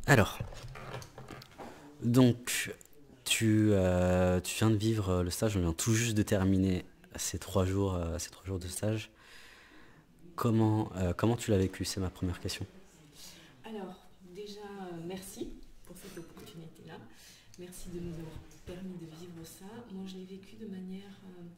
Alors, donc, tu viens de vivre le stage, on vient tout juste de terminer ces 3 jours de stage. Comment tu l'as vécu? C'est ma première question. Alors, déjà, merci pour cette opportunité-là. Merci de nous avoir permis de vivre ça. Moi, je l'ai vécu de manière...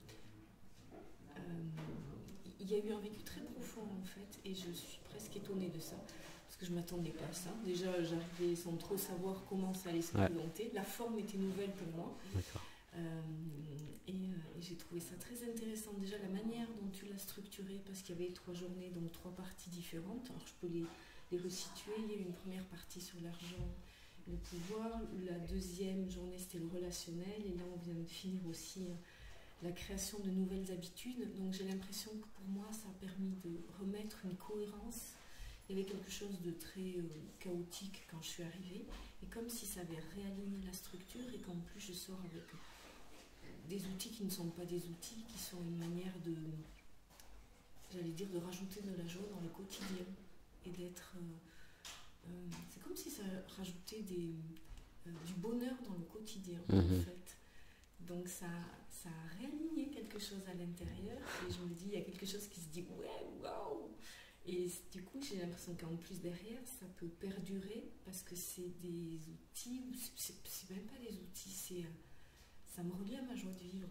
il y a eu un vécu très profond, en fait, et je suis presque étonnée de ça, parce que je ne m'attendais pas à ça. Déjà, j'arrivais sans trop savoir comment ça allait se Ouais, présenter. La forme était nouvelle pour moi. d'accord. Euh, et j'ai trouvé ça très intéressant. Déjà, la manière dont tu l'as structuré, parce qu'il y avait 3 journées, donc 3 parties différentes. Alors, je peux les resituer. Il y a eu une première partie sur l'argent, le pouvoir. La deuxième journée, c'était le relationnel. Et là, on vient de finir aussi la création de nouvelles habitudes. Donc, j'ai l'impression que pour moi, ça a permis de remettre une cohérence. Il y avait quelque chose de très chaotique quand je suis arrivée. Et comme si ça avait réaligné la structure et qu'en plus, je sors avec des outils qui ne sont pas des outils, qui sont une manière de, j'allais dire, de rajouter de la joie dans le quotidien et d'être... c'est comme si ça rajoutait du bonheur dans le quotidien, en Mhm. fait. Donc ça a réaligné quelque chose à l'intérieur et je me dis, il y a quelque chose qui se dit, ouais, waouh. Et du coup, j'ai l'impression qu'en plus derrière, ça peut perdurer parce que c'est des outils, ou c'est même pas des outils, ça me relie à ma joie de vivre.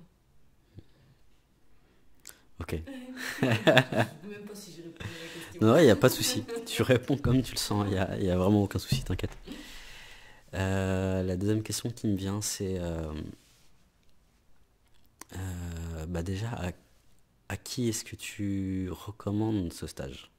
Ok. Je ne sais même pas si j'ai répondu à la question. Non, il n'y a pas de souci. Tu réponds comme tu le sens, il y a vraiment aucun souci, t'inquiète. La deuxième question qui me vient, c'est bah déjà, à qui est-ce que tu recommandes ce stage?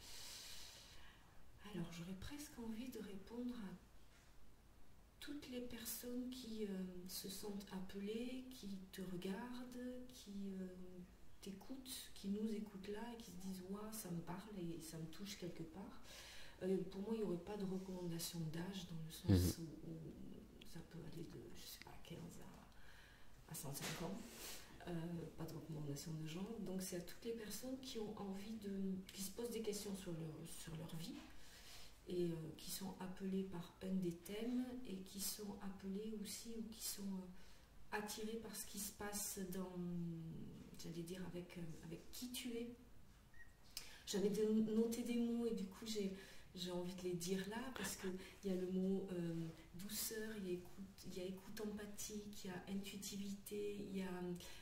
Alors, j'aurais presque envie de répondre à toutes les personnes qui se sentent appelées, qui te regardent, qui t'écoutent, qui nous écoutent là et qui se disent waouh, ça me parle et ça me touche quelque part. Pour moi, il n'y aurait pas de recommandation d'âge dans le Mhm. sens où ça peut aller de, je sais pas, 15 à 105 ans. Pas de recommandation de genre. Donc, c'est à toutes les personnes qui ont envie qui se posent des questions sur leur vie et qui sont appelés par un des thèmes et qui sont appelés aussi ou qui sont attirés par ce qui se passe dans, j'allais dire, avec qui tu es. J'avais noté des mots et du coup j'ai envie de les dire là parce qu'il y a le mot douceur, il y a écoute empathique, il y a intuitivité, il y a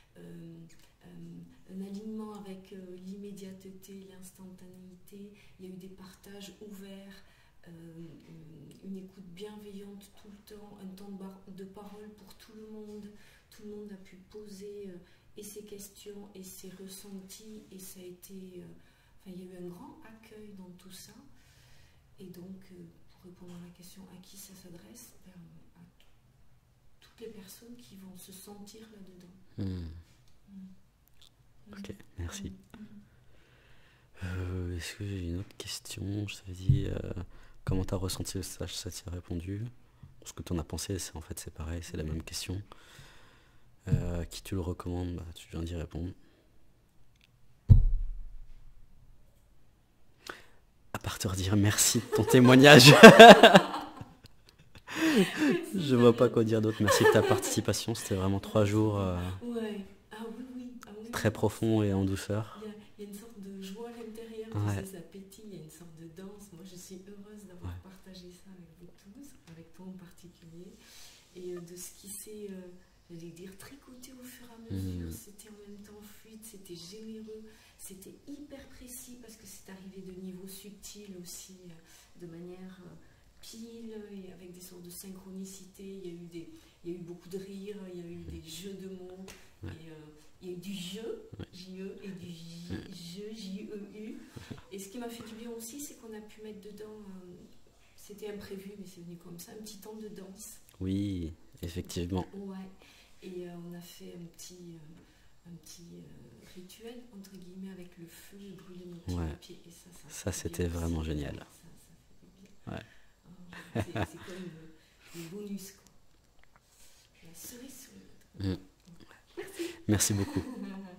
un alignement avec l'immédiateté, l'instantanéité, il y a eu des partages ouverts, une écoute bienveillante tout le temps, un temps de parole pour tout le monde a pu poser et ses questions et ses ressentis et ça a été... enfin, il y a eu un grand accueil dans tout ça et donc pour répondre à la question à qui ça s'adresse, ben, à toutes les personnes qui vont se sentir là-dedans. Hmm. Mm. Ok, merci. Mm. Mm. Est-ce que j'ai une autre question? Je t'avais dit comment t'as ressenti le stage, ça t'y a répondu. Ce que t'en as pensé, c'est en fait c'est pareil, c'est la Ouais. même question. Qui tu le recommandes? Bah, tu viens d'y répondre. À part te redire merci de ton témoignage, Merci, je ça vois pas vient. quoi dire d'autre. Merci de ta participation, c'était vraiment Ah, trois c'est jours bien. Ouais. Ah oui, oui. Ah oui, très oui. profonds et en douceur. Il y a une sorte de joie à l'intérieur, tu sais, Ouais, ça pétille, il y a une sorte de danse. Moi, je suis heureuse d'avoir ouais. partagé ça avec vous tous, avec toi en particulier, et de ce qui s'est, j'allais dire, tricoté au fur et à mesure. Hmm. C'était en même temps fluide, c'était généreux, c'était hyper précis parce que c'est arrivé de niveau subtil aussi, de manière pile et avec des sortes de synchronicité. Il y a eu beaucoup de rires, il y a eu des jeux de mots Ouais, et il y a eu du jeu, ouais, J-E et du ouais. jeu, J-E-U. Et ce qui m'a fait du bien aussi, c'est qu'on a pu mettre dedans, c'était imprévu, mais c'est venu comme ça, un petit temps de danse. Oui, effectivement. Ouais. Et on a fait un petit rituel, entre guillemets, avec le feu et brûler nos petits Ouais, papiers. Et ça ça fait du bien c'était aussi. vraiment Ouais, génial. ça fait du bien. Ouais. C'est comme le bonus, quoi. La cerise sur le gâteau. Hmm. Merci. Merci beaucoup.